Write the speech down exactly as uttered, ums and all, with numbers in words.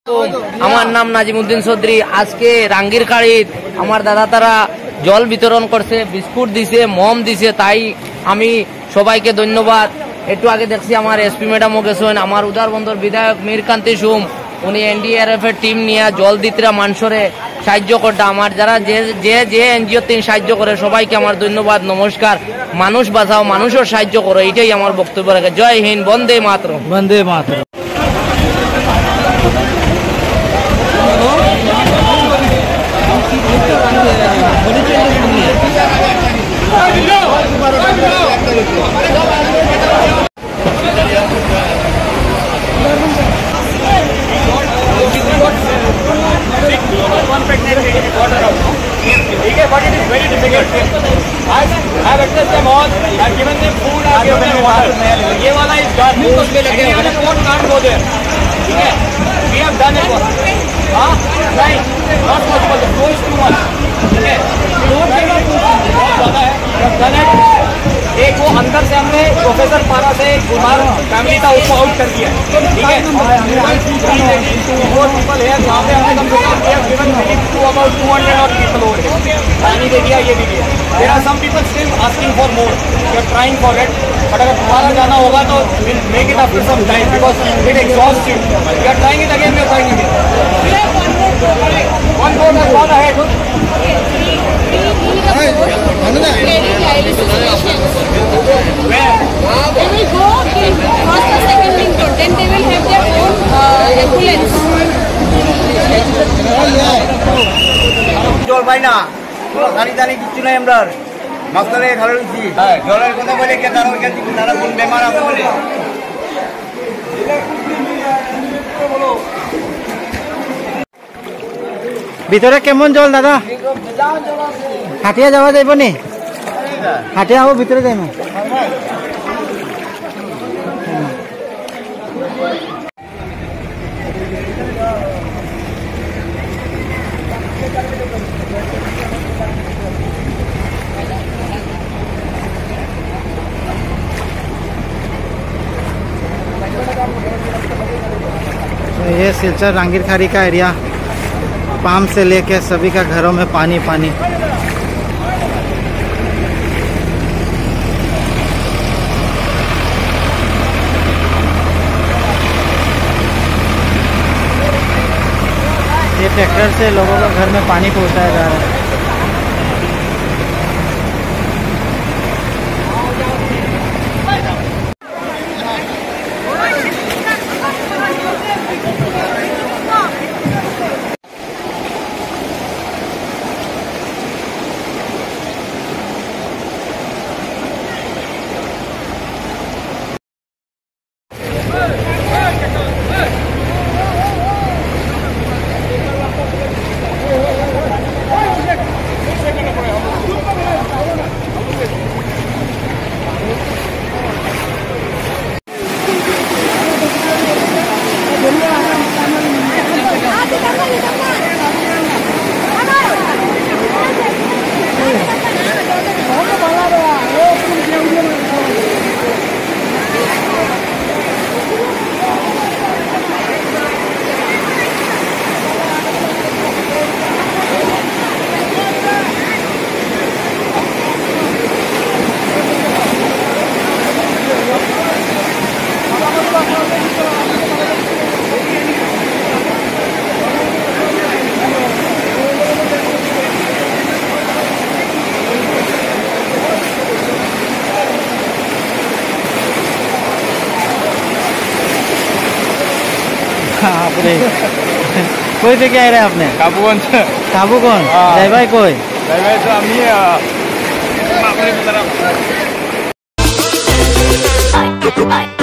আমার নাম নাজিমউদ্দিন চৌধুরী। আজকে রাঙ্গির কাড়িত আমার দাদা তারা জল বিতরণ করছে, বিস্কুট দিছে, মম দিছে, তাই আমি সবাইকে ধন্যবাদ। একটু আগে দেখছি আমার এসপি ম্যাডামও গেছেন, আমার উদারবন্দর বিধায়ক মীরকান্তি সুম, উনি এনডিআরএফ এর টিম নিয়ে জল দিতরা মানুষরে সাহায্য করতে। আমার যারা যে যে যে এনজিও তিনি সাহায্য করে সবাইকে আমার ধন্যবাদ, নমস্কার। মানুষ বাঁচাও, মানুষের সাহায্য করো, এটাই আমার বক্তব্য রাখে। জয় হিন্দ, বন্দে মাতরম। বন্দে মাতরম। But it is very difficult. I have addressed them all. I have given them food. I have given them water. ये वाला is done. Any other port can't go there. ठीक है? We have done it. हाँ, नहीं, not possible. The flow is too much. ठीक है? बहुत ज़्यादा है. We have done it. एक वो अंदर से हमने प्रोफेसर पारा से कुमार फैमिली था, उसको आउट कर दिया. ठीक है? फोर पीपल है वहाँ पे हमने कम से कम we have given to about two hundred odd people over here. पानी दे दिया, ये भी दिया. There are some people still asking for more. We are trying for it. But अगर दोबारा जाना होगा तो we'll make it after some time because it exhausts you. We are trying it again. We are trying it again. One boat has gone ahead. Where? They will go till first or second link road. Then they will have their own uh, ambulance. জল পাই না, পানি টানি কিচ্ছু নাই। আমরা মাস্টারে ভালো রয়েছি, জলের কথা বলে কে তারা তারা কোন বেমার আছে বলে। ভিতরে কেমন জল দাদা? হাটিয়া যাওয়া যাইব নি? হাটিয়া হবো, ভিতরে যাইব। ये सिलचर रांगीर खाड़ी का एरिया, पाम से लेके सभी का घरों में पानी पानी। ये ट्रैक्टर से लोगों का घर में पानी पहुंचाया जा रहा है। कोई से क्या रहे आपने? काबूगंज। काबूगंज जय भाई कोई जय भाई तो हम ही अपने तरफ